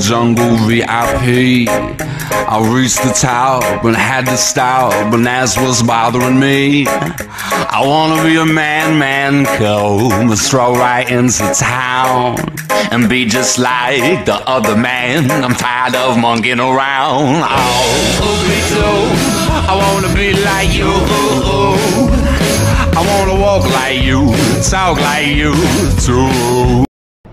jungle VIP. I reached the top and had to stop, and that's what's bothering me. I wanna be a man cub and stroll right into town and be just like the other man. I'm tired of monkeying around. Oh, me too. I wanna be like you. I wanna walk like you, talk like you too.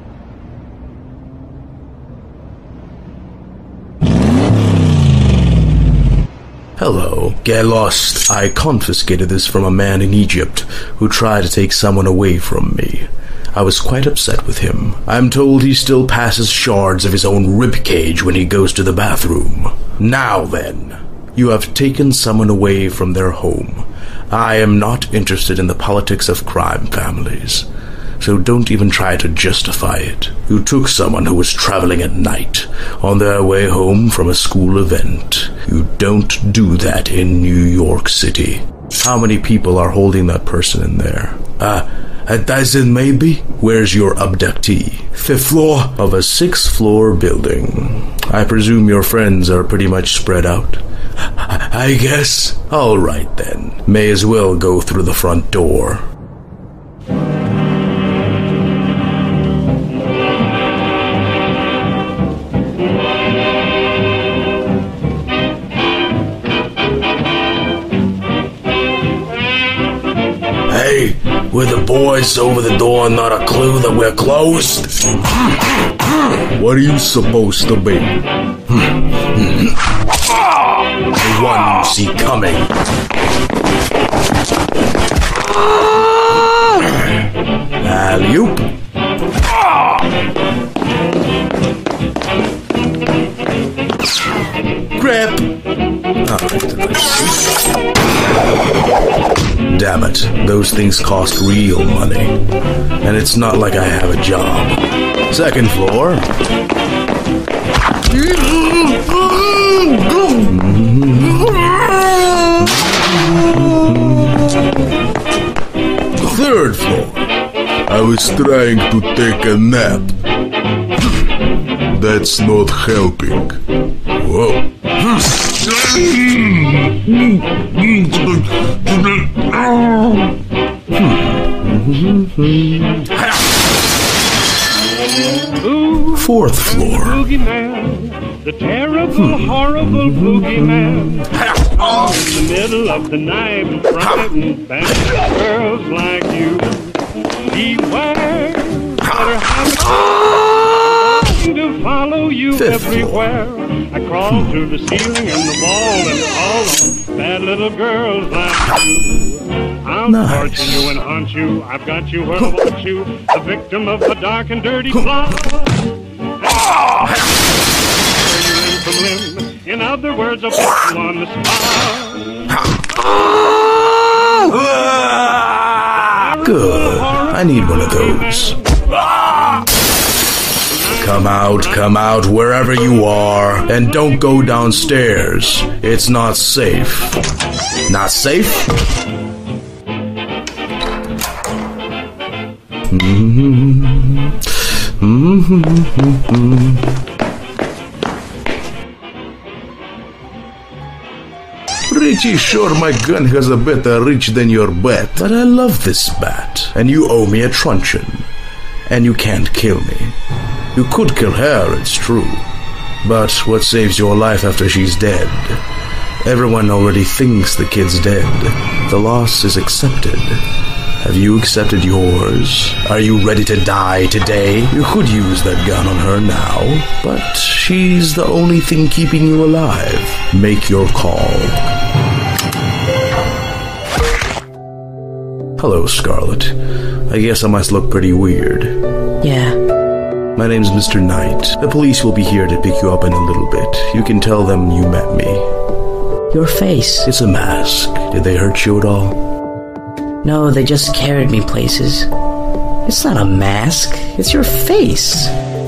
Hello, get lost. I confiscated this from a man in Egypt who tried to take someone away from me. I was quite upset with him. I'm told he still passes shards of his own ribcage when he goes to the bathroom. Now then, you have taken someone away from their home. I am not interested in the politics of crime families, so don't even try to justify it. You took someone who was traveling at night, on their way home from a school event. You don't do that in New York City. How many people are holding that person in there? A dozen maybe? Where's your abductee? 5th floor of a 6th-floor building. I presume your friends are pretty much spread out. I guess. All right then. May as well go through the front door. Hey, were the boards over the door not a clue that we're closed? What are you supposed to be? The one you see coming. Alley-oop. Grab. Damn it, those things cost real money. And it's not like I have a job. 2nd floor. 3rd floor. I was trying to take a nap. That's not helping. Whoa. 4th floor. Boogeyman, the terrible, horrible boogeyman. In the middle of the night and frightened bad girls like you. Beware, better have to follow you 5th everywhere. I crawl through the ceiling and the wall and call on bad little girls like you. I'll torture you and haunt you. I've got you where I want you. A victim of a dark and dirty plot. In other words, I'll put you on the spot. Good. I need one of those. Come out, wherever you are, and don't go downstairs. It's not safe. Not safe? Pretty sure my gun has a better reach than your bat. But I love this bat, and you owe me a truncheon. And you can't kill me. You could kill her, it's true. But what saves your life after she's dead? Everyone already thinks the kid's dead. The loss is accepted. Have you accepted yours? Are you ready to die today? You could use that gun on her now, but she's the only thing keeping you alive. Make your call. Hello, Scarlet. I guess I must look pretty weird. Yeah. My name's Mr. Knight. The police will be here to pick you up in a little bit. You can tell them you met me. Your face. It's a mask. Did they hurt you at all? No, they just carried me places. It's not a mask. It's your face.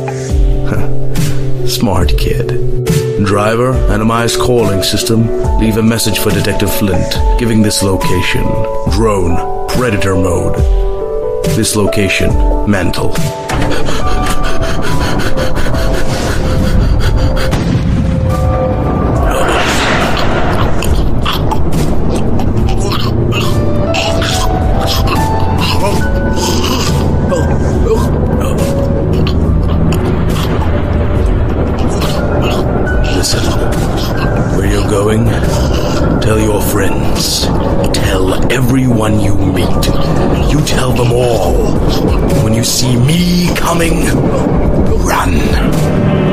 Smart kid. Driver, anonymized calling system. Leave a message for Detective Flint, giving this location. Drone, predator mode. This location, mental. Tell your friends. Tell everyone you meet. You tell them all. When you see me coming, run.